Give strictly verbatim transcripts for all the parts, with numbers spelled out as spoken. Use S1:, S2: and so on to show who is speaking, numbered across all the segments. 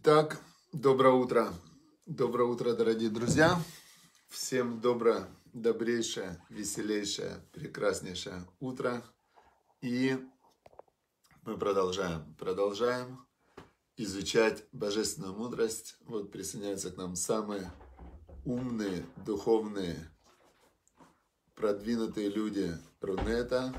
S1: Итак, доброе утро. Доброе утро, дорогие друзья. Всем доброе, добрейшее, веселейшее, прекраснейшее утро. И мы продолжаем, продолжаем изучать божественную мудрость. Вот присоединяются к нам самые умные, духовные, продвинутые люди Рунета.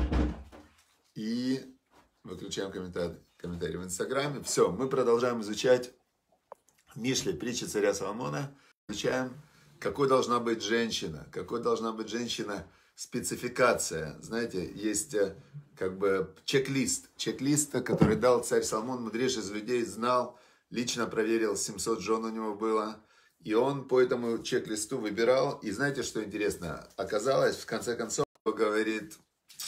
S1: И выключаем комментарий, комментарий в Инстаграме. Все, мы продолжаем изучать Мишли, притчи царя Соломона. Изучаем, какой должна быть женщина, какой должна быть женщина спецификация. Знаете, есть как бы чек-лист, чек-лист, который дал царь Соломон, мудрейший из людей, знал, лично проверил, семьсот жен у него было. И он по этому чек-листу выбирал. И знаете, что интересно? Оказалось, в конце концов, говорит,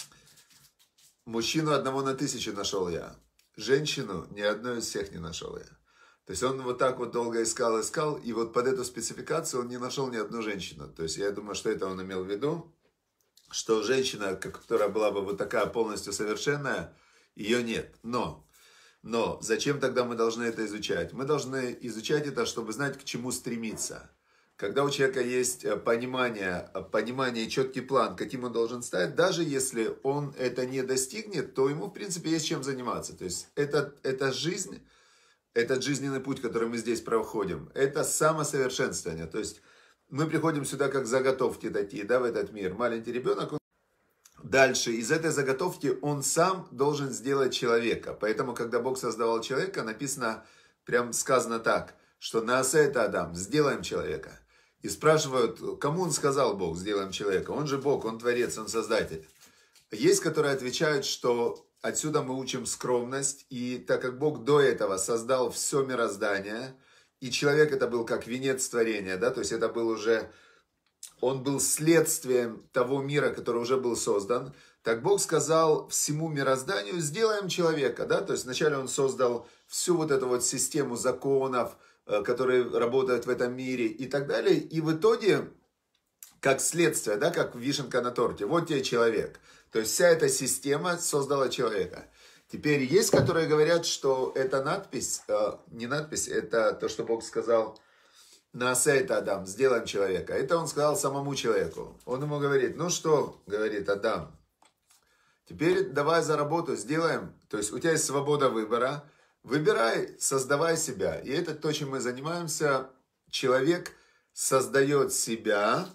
S1: мужчину одного на тысячу нашел я, женщину ни одной из всех не нашел я. То есть он вот так вот долго искал, искал, и вот под эту спецификацию он не нашел ни одну женщину. То есть я думаю, что это он имел в виду, что женщина, которая была бы вот такая полностью совершенная, ее нет. Но, но зачем тогда мы должны это изучать? Мы должны изучать это, чтобы знать, к чему стремиться. Когда у человека есть понимание, понимание и четкий план, каким он должен стать, даже если он это не достигнет, то ему, в принципе, есть чем заниматься. То есть это, это жизнь, этот жизненный путь, который мы здесь проходим, это самосовершенствование. То есть мы приходим сюда как заготовки такие, да, в этот мир. Маленький ребенок, он... дальше из этой заготовки он сам должен сделать человека. Поэтому, когда Бог создавал человека, написано, прям сказано так, что «Наасе это Адам», сделаем человека. И спрашивают, кому он сказал Бог, сделаем человека? Он же Бог, он творец, он создатель. Есть, которые отвечают, что отсюда мы учим скромность. И так как Бог до этого создал все мироздание, и человек это был как венец творения, да, то есть это был уже, он был следствием того мира, который уже был создан, так Бог сказал всему мирозданию, сделаем человека, да, то есть вначале он создал всю вот эту вот систему законов, которые работают в этом мире и так далее. И в итоге, как следствие, да, как вишенка на торте, вот тебе человек. То есть вся эта система создала человека. Теперь есть, которые говорят, что это надпись, э, не надпись, это то, что Бог сказал, «Наасе это Адам», сделаем человека. Это он сказал самому человеку. Он ему говорит, ну что, говорит Адам, теперь давай за работу сделаем. То есть у тебя есть свобода выбора. Выбирай, создавай себя. И это то, чем мы занимаемся. Человек создает себя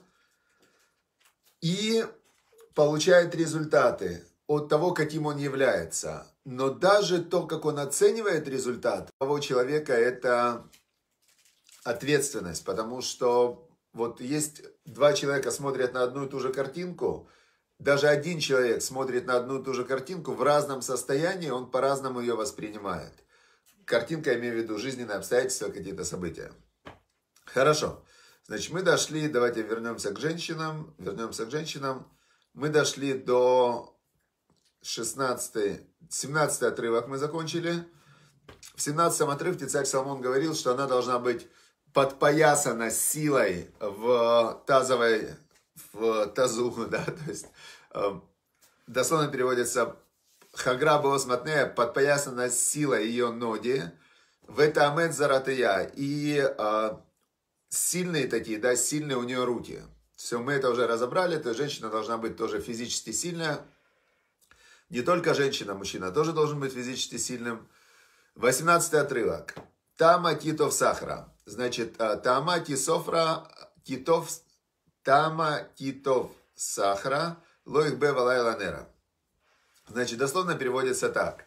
S1: и получает результаты от того, каким он является. Но даже то, как он оценивает результат того человека, это ответственность. Потому что вот есть два человека смотрят на одну и ту же картинку. Даже один человек смотрит на одну и ту же картинку в разном состоянии, он по-разному ее воспринимает. Картинка, я имею в виду, жизненные обстоятельства, какие-то события. Хорошо. Значит, мы дошли, давайте вернемся к женщинам. Вернемся к женщинам. Мы дошли до шестнадцатого, семнадцатый отрывок мы закончили. В семнадцатом отрывке царь Соломон говорил, что она должна быть подпоясана силой в тазовой, в тазу, да, то есть дословно переводится «Хагра бос матнея», подпоясана силой ее ноги, в это амет заратыя, и а, сильные такие, да, сильные у нее руки. Все, мы это уже разобрали, то есть женщина должна быть тоже физически сильная. Не только женщина, мужчина тоже должен быть физически сильным. восемнадцатый отрывок. Тама титов сахара. Значит, тама тисофра, титов, тама титов сахара, лоих бе валай ланера. Значит, дословно переводится так.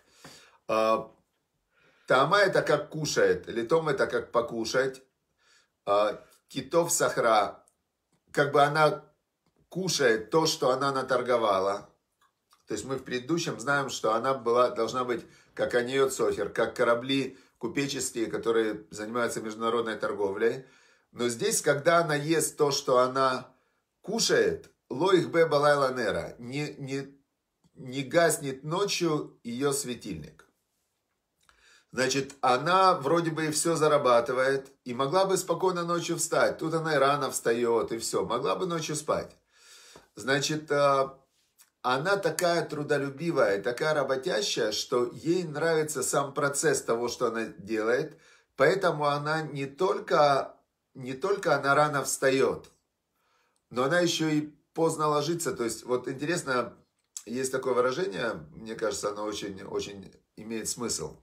S1: Тама это как кушает, литом это как покушать. Китов сахара, как бы она кушает то, что она наторговала. То есть мы в предыдущем знаем, что она была, должна быть как аниот сохер, как корабли купеческие, которые занимаются международной торговлей. Но здесь, когда она ест то, что она кушает, лоих бе балай ланера, не, не, не гаснет ночью ее светильник. Значит, она вроде бы и все зарабатывает, и могла бы спокойно ночью встать. Тут она и рано встает, и все. Могла бы ночью спать. Значит, она такая трудолюбивая, такая работящая, что ей нравится сам процесс того, что она делает. поэтому она не только, не только она рано встает, но она еще и поздно ложится. То есть, вот интересно, есть такое выражение, мне кажется, оно очень, очень имеет смысл,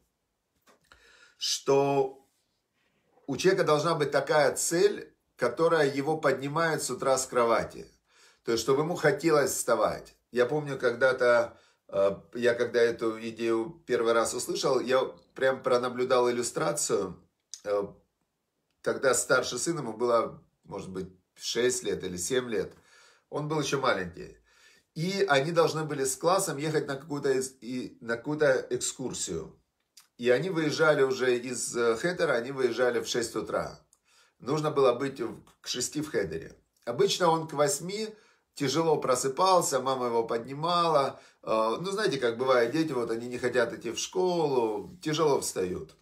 S1: что у человека должна быть такая цель, которая его поднимает с утра с кровати. То есть, чтобы ему хотелось вставать. Я помню, когда-то, я когда эту идею первый раз услышал, я прям пронаблюдал иллюстрацию. Тогда старший сын, ему было, может быть, шесть лет или семь лет. Он был еще маленький. И они должны были с классом ехать на какую-то, на какую-то экскурсию. И они выезжали уже из Хедера, они выезжали в шесть утра. Нужно было быть к шести в Хедере. Обычно он к восьми тяжело просыпался, мама его поднимала. Ну, знаете, как бывает, дети, вот они не хотят идти в школу, тяжело встают.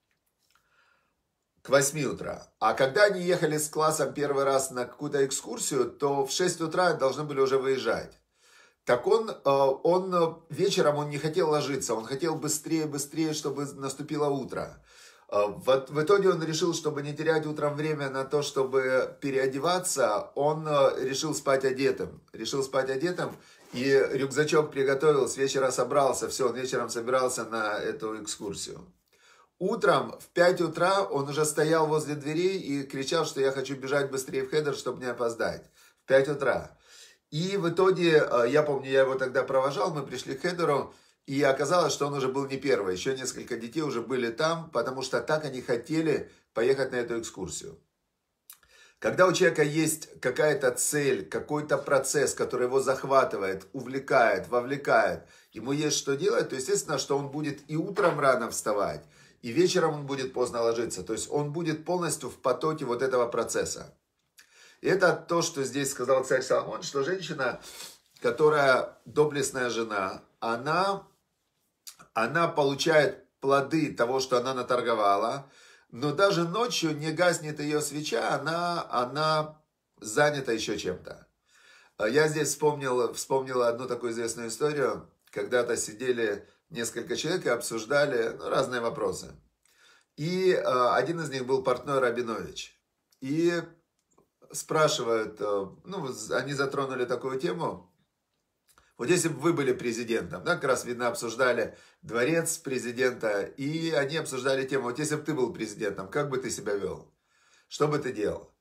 S1: К восьми утра. А когда они ехали с классом первый раз на какую-то экскурсию, то в шесть утра должны были уже выезжать. Так он, он вечером он не хотел ложиться, он хотел быстрее, быстрее, чтобы наступило утро. В, в итоге он решил, чтобы не терять утром время на то, чтобы переодеваться, он решил спать одетым. Решил спать одетым и рюкзачок приготовил, с вечера собрался, все, он вечером собирался на эту экскурсию. Утром в пять утра он уже стоял возле дверей и кричал, что я хочу бежать быстрее в Хедер, чтобы не опоздать. В пять утра. И в итоге, я помню, я его тогда провожал, мы пришли к Хедеру, и оказалось, что он уже был не первый. Еще несколько детей уже были там, потому что так они хотели поехать на эту экскурсию. Когда у человека есть какая-то цель, какой-то процесс, который его захватывает, увлекает, вовлекает, ему есть что делать, то естественно, что он будет и утром рано вставать, и вечером он будет поздно ложиться. То есть он будет полностью в потоке вот этого процесса. И это то, что здесь сказал царь Соломон, что женщина, которая доблестная жена, она, она получает плоды того, что она наторговала, но даже ночью не гаснет ее свеча, она, она занята еще чем-то. Я здесь вспомнил, вспомнил одну такую известную историю. Когда-то сидели несколько человек и обсуждали ну, разные вопросы. И э, один из них был портной Рабинович. И спрашивают, ну, они затронули такую тему. Вот если бы вы были президентом, да, как раз, видно, обсуждали дворец президента, и они обсуждали тему, вот если бы ты был президентом, как бы ты себя вел? Что бы ты делал?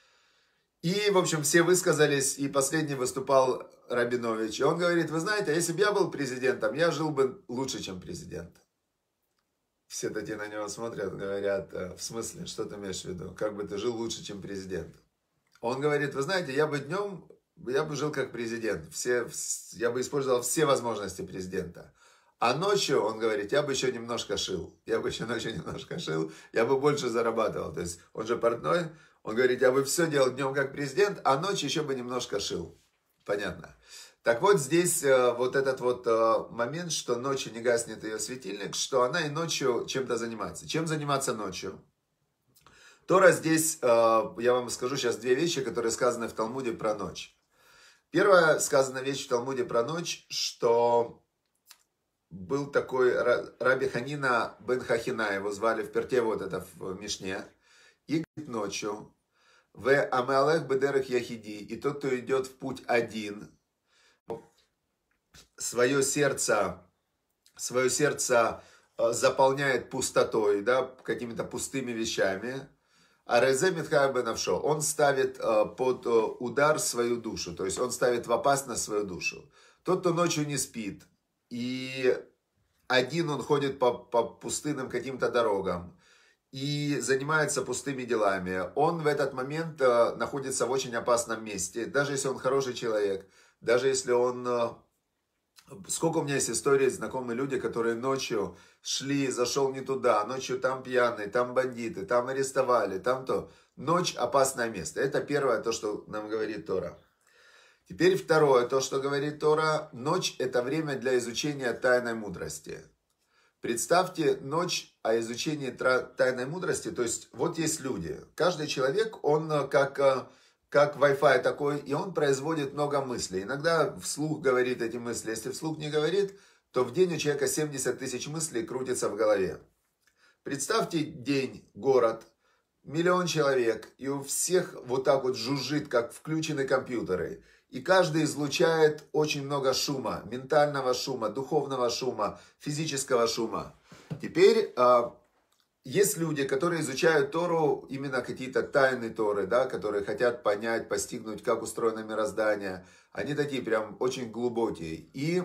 S1: И, в общем, все высказались, и последний выступал Рабинович. И он говорит, вы знаете, если бы я был президентом, я жил бы лучше, чем президент. Все такие на него смотрят, говорят, в смысле, что ты имеешь в виду? Как бы ты жил лучше, чем президент? Он говорит, вы знаете, я бы днем, я бы жил как президент, все, я бы использовал все возможности президента. А ночью, он говорит, я бы еще немножко шил, я бы еще ночью немножко шил, я бы больше зарабатывал. То есть он же портной, он говорит, я бы все делал днем как президент, а ночью еще бы немножко шил. Понятно. Так вот здесь вот этот вот момент, что ночью не гаснет ее светильник, что она и ночью чем-то занимается. Чем заниматься ночью? Тора здесь, я вам скажу сейчас две вещи, которые сказаны в Талмуде про ночь. Первая сказана вещь в Талмуде про ночь, что был такой Раби Ханина бен Хахина, его звали в Перте, вот это в Мишне, и говорит ночью, в Амеалех бедерах Яхиди, и тот, кто идет в путь один, свое сердце, свое сердце заполняет пустотой, да, какими-то пустыми вещами, а Резе Митхай Бенавшо, он ставит под удар свою душу, то есть он ставит в опасность свою душу. Тот, кто ночью не спит, и один он ходит по, по пустынным каким-то дорогам, и занимается пустыми делами, он в этот момент находится в очень опасном месте, даже если он хороший человек, даже если он... Сколько у меня есть историй, знакомые люди, которые ночью шли, зашел не туда, ночью там пьяные, там бандиты, там арестовали, там то. Ночь – опасное место. Это первое, то, что нам говорит Тора. Теперь второе, то, что говорит Тора. Ночь – это время для изучения тайной мудрости. Представьте ночь о изучении тайной мудрости. То есть, вот есть люди. Каждый человек, он как... как Wi-Fi такой, и он производит много мыслей. Иногда вслух говорит эти мысли. Если вслух не говорит, то в день у человека семьдесят тысяч мыслей крутится в голове. Представьте день, город, миллион человек, и у всех вот так вот жужжит, как включены компьютеры. И каждый излучает очень много шума, ментального шума, духовного шума, физического шума. Теперь есть люди, которые изучают Тору, именно какие-то тайны Торы, да, которые хотят понять, постигнуть, как устроено мироздание. Они такие прям очень глубокие. И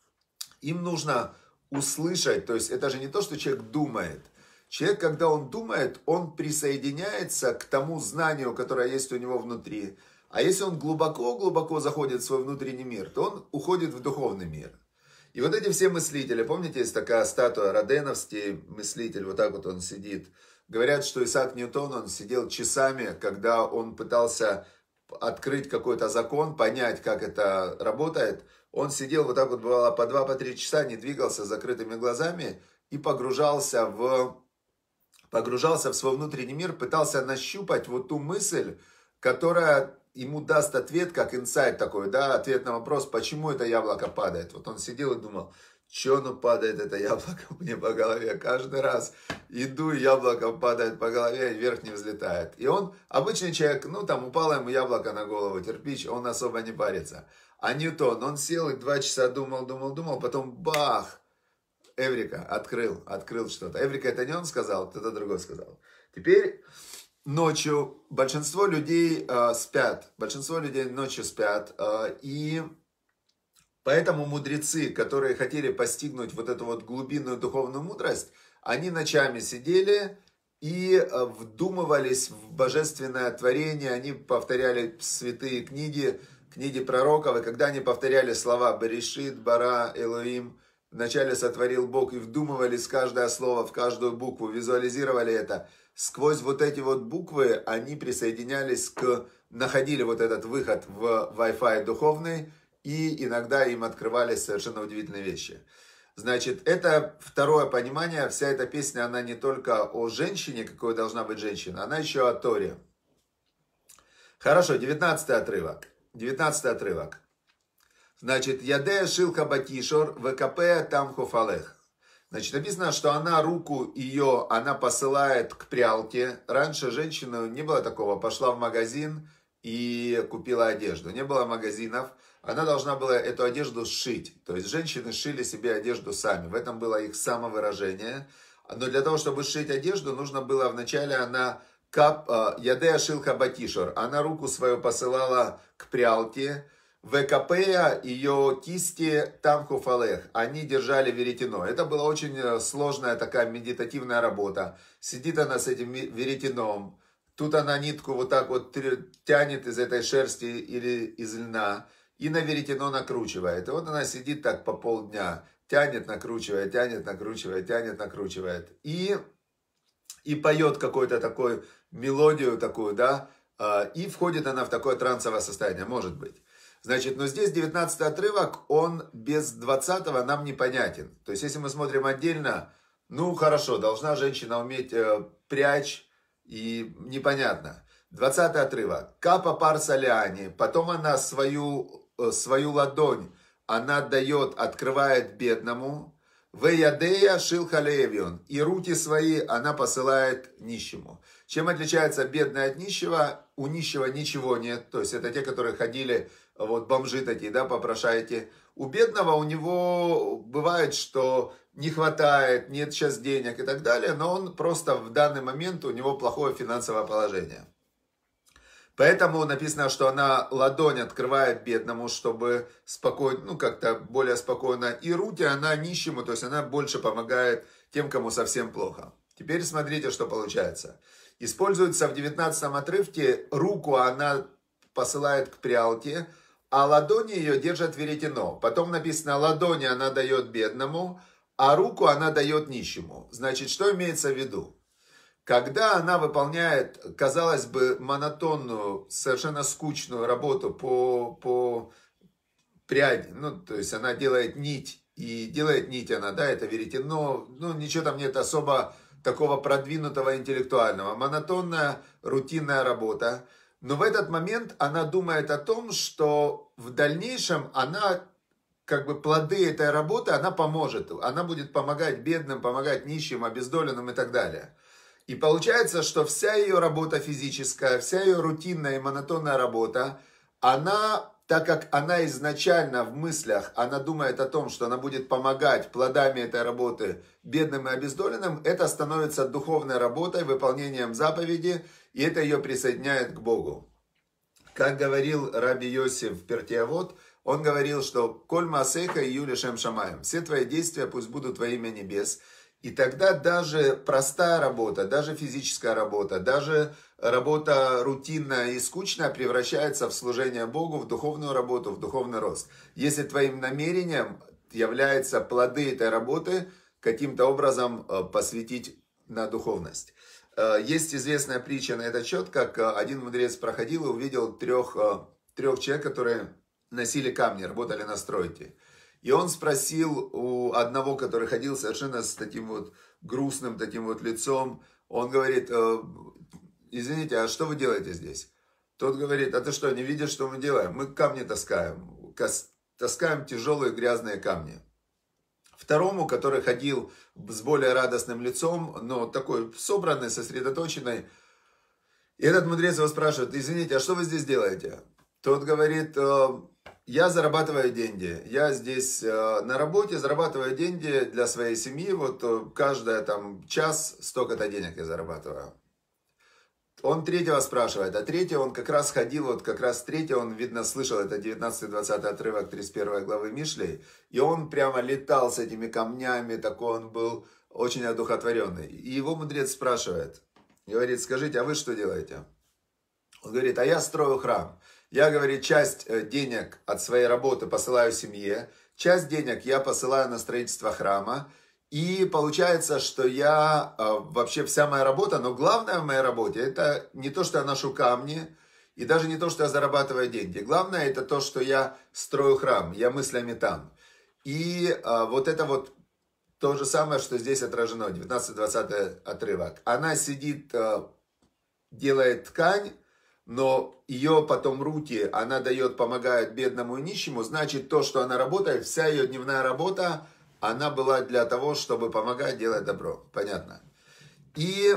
S1: им нужно услышать, то есть это же не то, что человек думает. Человек, когда он думает, он присоединяется к тому знанию, которое есть у него внутри. А если он глубоко-глубоко заходит в свой внутренний мир, то он уходит в духовный мир. И вот эти все мыслители, помните, есть такая статуя Роденовский мыслитель, вот так вот он сидит. Говорят, что Исаак Ньютон, он сидел часами, когда он пытался открыть какой-то закон, понять, как это работает. Он сидел вот так вот, бывало, по два, по три часа, не двигался с закрытыми глазами и погружался в, погружался в свой внутренний мир, пытался нащупать вот ту мысль, которая ему даст ответ, как инсайт такой, да, ответ на вопрос, почему это яблоко падает. Вот он сидел и думал, что оно падает, это яблоко мне по голове. Каждый раз иду, яблоко падает по голове, и вверх не взлетает. И он, обычный человек, ну там упало ему яблоко на голову, кирпич, он особо не парится. А Ньютон, он сел и два часа думал, думал, думал, потом бах, Эврика, открыл, открыл что-то. Эврика это не он сказал, кто-то другой сказал. Теперь ночью большинство людей э, спят, большинство людей ночью спят, э, и поэтому мудрецы, которые хотели постигнуть вот эту вот глубинную духовную мудрость, они ночами сидели и э, вдумывались в божественное творение, они повторяли святые книги, книги пророков, и когда они повторяли слова «Берешит», «Бара», «Элоим», «Вначале сотворил Бог», и вдумывались в каждое слово, в каждую букву, визуализировали это, сквозь вот эти вот буквы они присоединялись к, находили вот этот выход в Wi-Fi духовный, и иногда им открывались совершенно удивительные вещи. Значит, это второе понимание, вся эта песня, она не только о женщине, какой должна быть женщина, она еще о Торе. Хорошо, девятнадцатый отрывок. девятнадцатый отрывок. Значит, Ядея шилха батишор, ВКП там хофалех. Значит, написано, что она руку ее, она посылает к прялке. Раньше женщина, не было такого, пошла в магазин и купила одежду. Не было магазинов, она должна была эту одежду сшить. То есть женщины шили себе одежду сами. В этом было их самовыражение. Но для того, чтобы сшить одежду, нужно было вначале она, кап, ядея шилха батишор, она руку свою посылала к прялке. ВКП, ее кисти, там хуфалех, они держали веретено. Это была очень сложная такая медитативная работа. Сидит она с этим веретеном, тут она нитку вот так вот тянет из этой шерсти или из льна и на веретено накручивает. И вот она сидит так по полдня, тянет, накручивает, тянет, накручивает, тянет, накручивает. И, и поет какую-то такую мелодию такую, да, и входит она в такое трансовое состояние, может быть. Значит, но здесь девятнадцатый отрывок, он без двадцатого нам непонятен. То есть, если мы смотрим отдельно, ну, хорошо, должна женщина уметь э, прячь, и непонятно. двадцатый отрывок. Капа парса лиани, потом она свою, э, свою ладонь, она дает, открывает бедному. Веядея шилха левион, и руки свои она посылает нищему. Чем отличается бедный от нищего? У нищего ничего нет, то есть это те, которые ходили, вот бомжи такие, да, попрошайки. У бедного у него бывает, что не хватает, нет сейчас денег и так далее, но он просто в данный момент, у него плохое финансовое положение. Поэтому написано, что она ладонь открывает бедному, чтобы спокойно, ну как-то более спокойно. И руки она нищему, то есть она больше помогает тем, кому совсем плохо. Теперь смотрите, что получается. Используется в девятнадцатом отрывке, руку она посылает к прялке, а ладони ее держат веретено. Потом написано, ладони она дает бедному, а руку она дает нищему. Значит, что имеется в виду? Когда она выполняет, казалось бы, монотонную, совершенно скучную работу по, по пряди, ну, то есть она делает нить, и делает нить она, да, это веретено, ну, ничего там нет особо такого продвинутого интеллектуального, монотонная, рутинная работа. Но в этот момент она думает о том, что в дальнейшем она как бы плоды этой работы, она поможет. Она будет помогать бедным, помогать нищим, обездоленным и так далее. И получается, что вся ее работа физическая, вся ее рутинная и монотонная работа, она, так как она изначально в мыслях, она думает о том, что она будет помогать плодами этой работы бедным и обездоленным, это становится духовной работой, выполнением заповеди, и это ее присоединяет к Богу. Как говорил Раби Йосиф Пертиавот, он говорил, что «Коль маасейха и юли шем шамаем» – все твои действия пусть будут во имя небес. И тогда даже простая работа, даже физическая работа, даже работа рутинная и скучная превращается в служение Богу, в духовную работу, в духовный рост. Если твоим намерением являются плоды этой работы, каким-то образом посвятить на духовность. Есть известная притча на этот счет, как один мудрец проходил и увидел трех, трех человек, которые носили камни, работали на стройке. И он спросил у одного, который ходил совершенно с таким вот грустным таким вот лицом, он говорит: извините, а что вы делаете здесь? Тот говорит: а ты что, не видишь, что мы делаем? Мы камни таскаем, таскаем тяжелые грязные камни. Второму, который ходил с более радостным лицом, но такой собранный, сосредоточенный, и этот мудрец его спрашивает: извините, а что вы здесь делаете? Тот говорит: я зарабатываю деньги, я здесь на работе зарабатываю деньги для своей семьи, вот каждый там час столько-то денег я зарабатываю. Он третьего спрашивает, а третий, он как раз ходил, вот как раз третий, он, видно, слышал, это девятнадцатый-двадцатый отрывок тридцать первой главы Мишлей, и он прямо летал с этими камнями, такой он был очень одухотворенный. И его мудрец спрашивает, говорит: скажите, а вы что делаете? Он говорит: а я строю храм. Я, говорит, часть денег от своей работы посылаю семье, часть денег я посылаю на строительство храма. И получается, что я, вообще вся моя работа, но главное в моей работе, это не то, что я ношу камни, и даже не то, что я зарабатываю деньги. Главное, это то, что я строю храм, я мыслями там. И вот это вот то же самое, что здесь отражено, девятнадцатый-двадцатый отрывок. Она сидит, делает ткань, но ее потом руки она дает, помогает бедному и нищему, значит, то, что она работает, вся ее дневная работа, она была для того, чтобы помогать делать добро. Понятно. И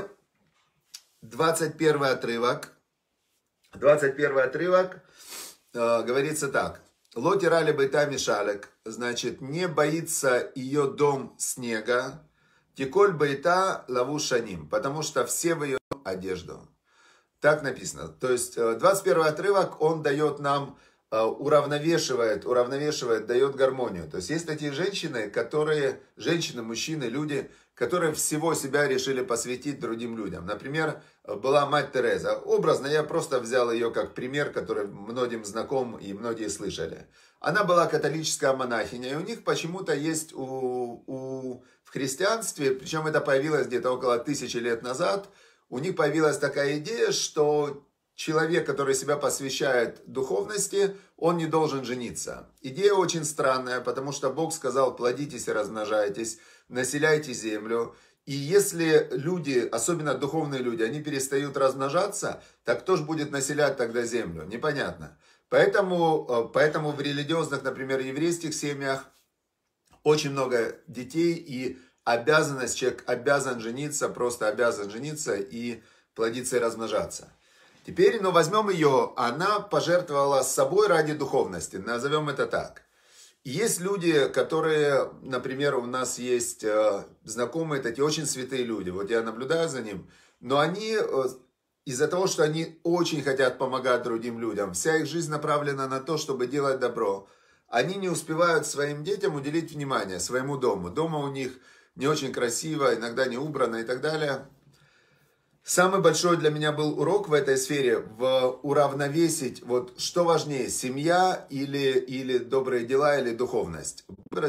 S1: двадцать первый отрывок. двадцать первый отрывок э, говорится так. Лотирали бейта мишалек. Значит, не боится ее дом снега. Тиколь бейта лаву шаним. Потому что все в ее одежду. Так написано. То есть двадцать первый отрывок, он дает нам, уравновешивает, уравновешивает, дает гармонию. То есть есть такие женщины, которые, женщины, мужчины, люди, которые всего себя решили посвятить другим людям. Например, была мать Тереза. Образно, я просто взял ее как пример, который многим знаком и многие слышали. Она была католическая монахиня, и у них почему-то есть у, у, в христианстве, причем это появилось где-то около тысячи лет назад, у них появилась такая идея, что человек, который себя посвящает духовности, он не должен жениться. Идея очень странная, потому что Бог сказал: плодитесь и размножайтесь, населяйте землю. И если люди, особенно духовные люди, они перестают размножаться, так кто же будет населять тогда землю? Непонятно. Поэтому, поэтому в религиозных, например, еврейских семьях очень много детей, и обязанность, человек обязан жениться, просто обязан жениться и плодиться и размножаться. Теперь, ну, возьмем ее, она пожертвовала собой ради духовности, назовем это так. И есть люди, которые, например, у нас есть э, знакомые такие очень святые люди, вот я наблюдаю за ним, но они э, из-за того, что они очень хотят помогать другим людям, вся их жизнь направлена на то, чтобы делать добро, они не успевают своим детям уделить внимание, своему дому. Дома у них не очень красиво, иногда не убрано и так далее. Самый большой для меня был урок в этой сфере, в уравновесить, вот что важнее, семья или, или добрые дела, или духовность.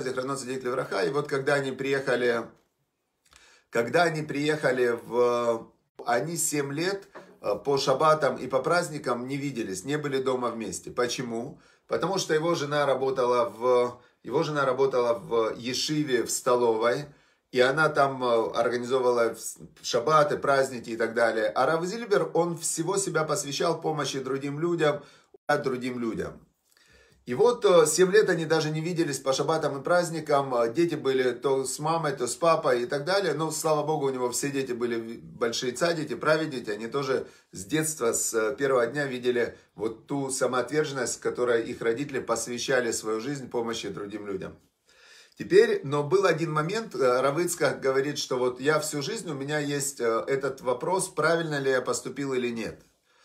S1: И вот когда они приехали, когда они приехали в... Они семь лет по шаббатам и по праздникам не виделись, не были дома вместе. Почему? Потому что его жена работала в, его жена работала в ешиве, в столовой, и она там организовывала шаббаты, праздники и так далее. А Рав Зильбер, он всего себя посвящал помощи другим людям, другим людям. И вот семь лет они даже не виделись по шаббатам и праздникам. Дети были то с мамой, то с папой и так далее. Но, слава Богу, у него все дети были большие цадики, праведники. Они тоже с детства, с первого дня видели вот ту самоотверженность, которой их родители посвящали свою жизнь помощи другим людям. Теперь, но был один момент, Рав Ицхак говорит, что вот я всю жизнь, у меня есть этот вопрос, правильно ли я поступил или нет.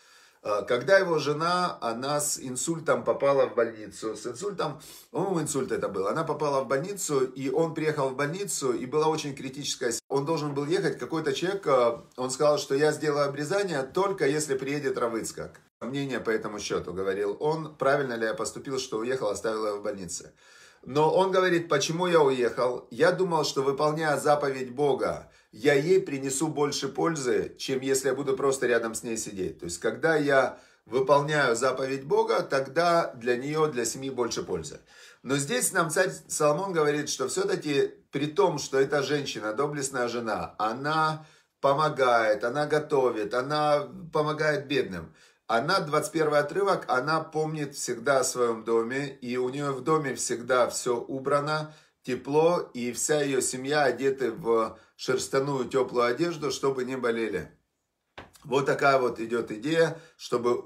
S1: Когда его жена, она с инсультом попала в больницу, с инсультом, по-моему, инсульт это был, она попала в больницу, и он приехал в больницу, и была очень критическая ситуация. Он должен был ехать, какой-то человек, он сказал, что я сделаю обрезание только если приедет Рав Ицхак. Мнение по этому счету, говорил он, правильно ли я поступил, что уехал, оставил его в больнице. Но он говорит, почему я уехал? Я думал, что выполняя заповедь Бога, я ей принесу больше пользы, чем если я буду просто рядом с ней сидеть. То есть, когда я выполняю заповедь Бога, тогда для нее, для семьи больше пользы. Но здесь нам царь Соломон говорит, что все-таки при том, что эта женщина, доблестная жена, она помогает, она готовит, она помогает бедным. Она, двадцать первый отрывок, она помнит всегда о своем доме, и у нее в доме всегда все убрано, тепло, и вся ее семья одеты в шерстяную теплую одежду, чтобы не болели. Вот такая вот идет идея, чтобы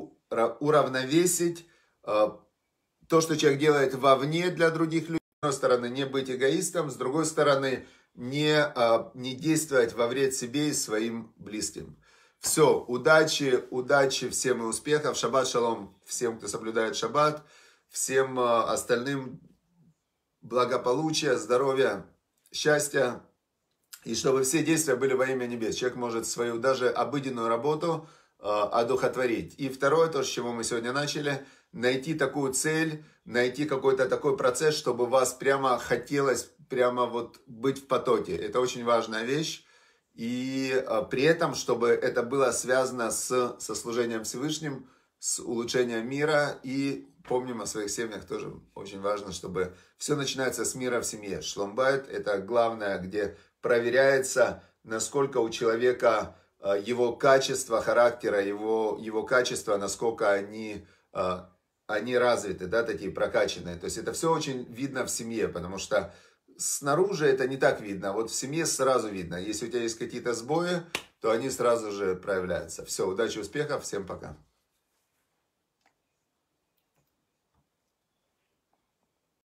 S1: уравновесить э, то, что человек делает вовне для других людей. С одной стороны, не быть эгоистом, с другой стороны, не, э, не действовать во вред себе и своим близким. Все, удачи, удачи всем и успехов. Шаббат шалом всем, кто соблюдает шаббат. Всем остальным благополучия, здоровья, счастья. И чтобы все действия были во имя небес. Человек может свою даже обыденную работу одухотворить. И второе, то, с чего мы сегодня начали, найти такую цель, найти какой-то такой процесс, чтобы вас прямо хотелось прямо вот быть в потоке. Это очень важная вещь. И при этом, чтобы это было связано с, со служением Всевышним, с улучшением мира. И помним о своих семьях тоже очень важно, чтобы все начинается с мира в семье. Шлом байт — это главное, где проверяется, насколько у человека его качество характера, его, его качества, насколько они, они развиты, да, такие прокачанные. То есть это все очень видно в семье, потому что снаружи это не так видно, вот в семье сразу видно. Если у тебя есть какие-то сбои, то они сразу же проявляются. Все, удачи, успехов, всем пока.